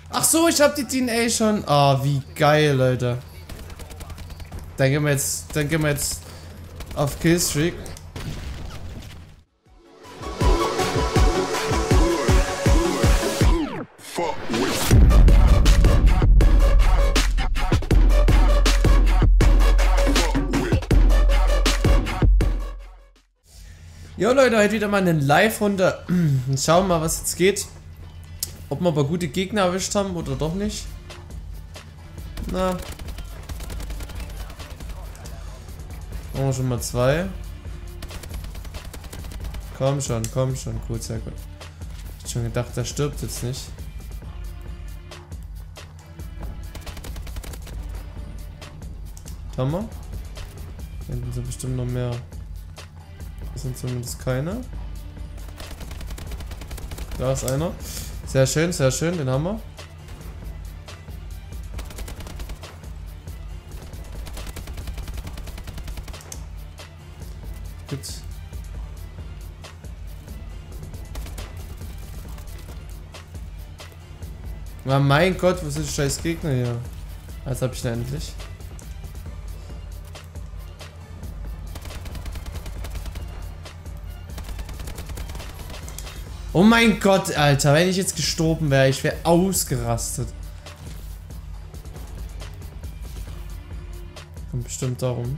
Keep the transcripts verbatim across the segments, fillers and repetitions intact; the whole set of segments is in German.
Ach so, ich hab die D N A schon. Ah, oh, wie geil, Leute. Dann gehen wir jetzt, dann gehen wir jetzt auf Killstreak. Jo Leute, heute wieder mal eine Live-Runde. Schauen wir mal, was jetzt geht. Ob wir aber gute Gegner erwischt haben oder doch nicht. Na. Machen wir schon mal zwei. Komm schon, komm schon. Gut, sehr gut. Ich hab schon gedacht, der stirbt jetzt nicht. Haben wir? Da hinten sind bestimmt noch mehr. Das sind zumindest keine. Da ist einer. Sehr schön, sehr schön, den haben wir. Gut. Oh mein Gott, wo sind die scheiß Gegner hier? Jetzt hab ich ihn endlich. Oh mein Gott, Alter, wenn ich jetzt gestorben wäre, ich wäre ausgerastet. Kommt bestimmt darum.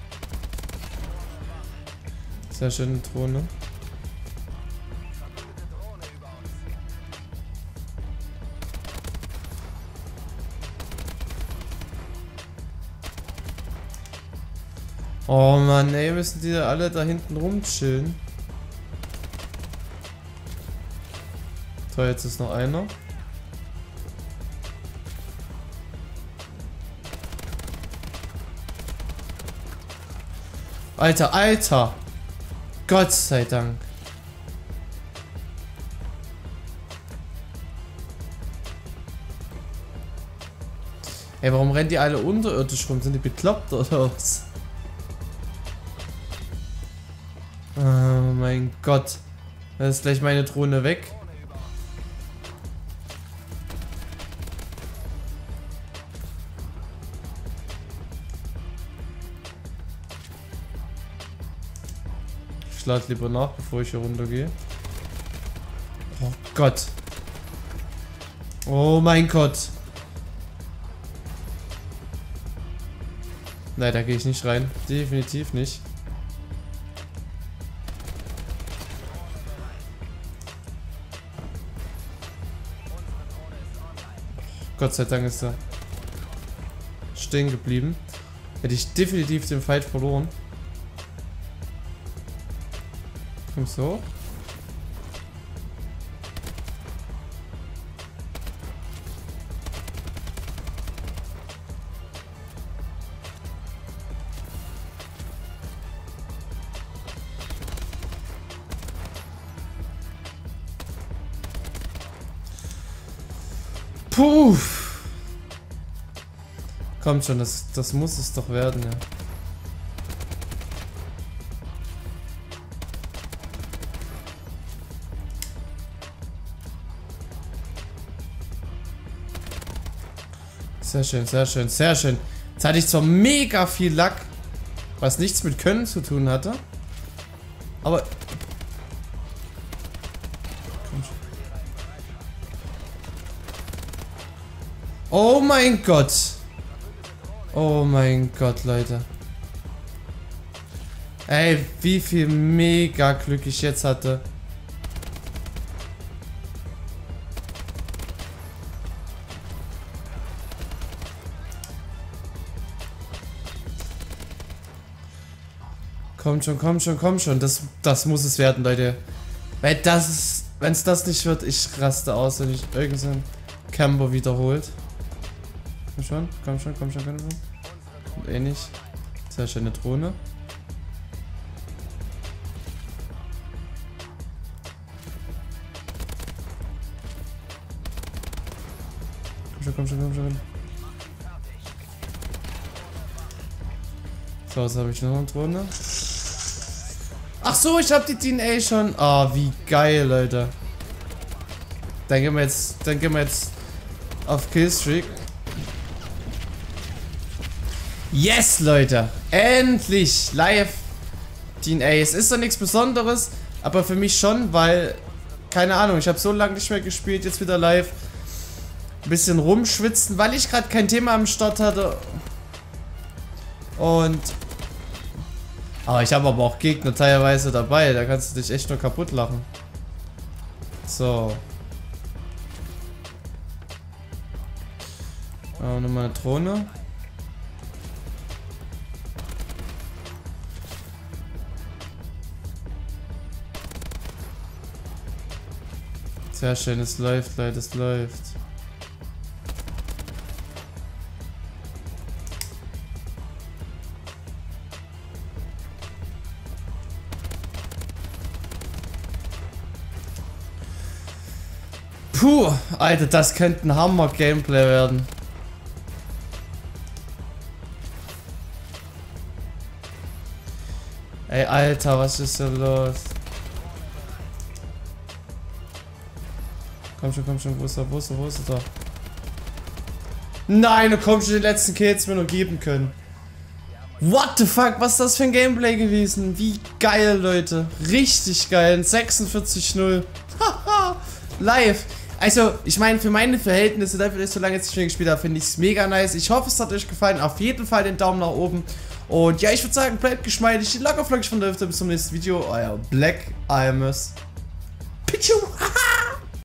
Sehr schöne Drohne. Oh Mann, ey, müssen die da alle da hinten rumchillen. So, jetzt ist noch einer. Alter, Alter! Gott sei Dank. Ey, warum rennen die alle unterirdisch rum? Sind die bekloppt oder was? Oh mein Gott. Da ist gleich meine Drohne weg. Ich lade lieber nach, bevor ich hier runter gehe. Oh Gott. Oh mein Gott. Nein, da gehe ich nicht rein. Definitiv nicht. Gott sei Dank ist er stehen geblieben. Hätte ich definitiv den Fight verloren. Komm so. Puh. Kommt schon, das, das muss es doch werden, ja. Sehr schön, sehr schön, sehr schön. Jetzt hatte ich zwar mega viel Lack, was nichts mit Können zu tun hatte, aber... Oh mein Gott! Oh mein Gott, Leute. Ey, wie viel mega Glück ich jetzt hatte. Kommt schon, kommt schon, kommt schon. Das, das muss es werden, Leute. Weil das ist, wenn es das nicht wird, ich raste aus, wenn ich irgendeinen Camper wiederholt. Komm schon, komm schon, komm schon, komm schon. Kommt eh nicht. Sehr schöne Drohne. Komm schon, komm schon, komm schon. So, jetzt habe ich noch eine Drohne. Ach so, ich habe die D N A schon. Ah, oh, wie geil, Leute. Dann gehen wir jetzt, dann gehen wir jetzt auf Killstreak. Yes, Leute. Endlich live D N A. Es ist doch nichts Besonderes, aber für mich schon, weil, keine Ahnung, ich habe so lange nicht mehr gespielt, jetzt wieder live. Ein bisschen rumschwitzen, weil ich gerade kein Thema am Start hatte. Und... Aber ich habe aber auch Gegner teilweise dabei, da kannst du dich echt nur kaputt lachen. So. Oh, nochmal eine Drohne. Sehr schön, es läuft, Leute, es läuft. Puh, Alter, das könnte ein Hammer-Gameplay werden. Ey, Alter, was ist denn los? Komm schon, komm schon, wo ist er, wo ist er, wo ist er da? Nein, du kommst schon, die letzten Kills mir nur geben können. What the fuck, was ist das für ein Gameplay gewesen? Wie geil, Leute. Richtig geil, ein sechsundvierzig null. Haha, live. Also, ich meine, für meine Verhältnisse, dafür, dass ich so lange jetzt nicht mehr gespielt habe, finde ich es mega nice. Ich hoffe, es hat euch gefallen. Auf jeden Fall den Daumen nach oben. Und ja, ich würde sagen, bleibt geschmeidig, locker flockig von der Hüfte. Bis zum nächsten Video. Euer Black I M S.